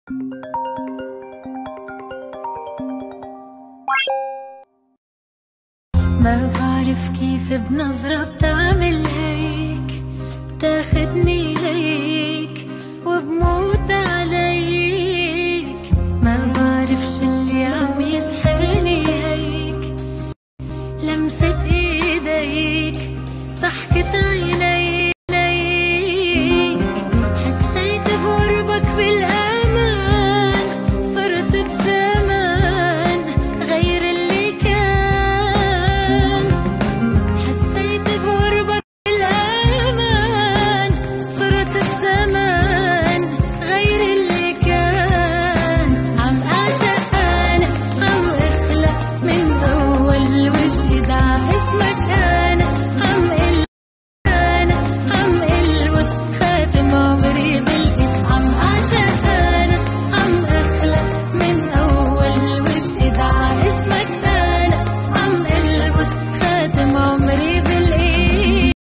ما بعرف كيف بنظرة بتعمل هيك، بتاخدني ليك وبموت عليك. ما بعرف شو اللي عم يسحرني هيك، لمسة ايديك، ضحكة عينيك. حسيت بقربك بالامان، صرت بزمان غير اللي كان. حسيت بقربك بالامان، صرت بزمان غير اللي كان. عم اعشق انا، عم اخلق من اول وجديد ع اسمك انا. عم البس خاتم عمري بالايد. عم اعشق انا، عم اخلق من اول وجديد ع اسمك انا. عم البس خاتم عمري بالايد.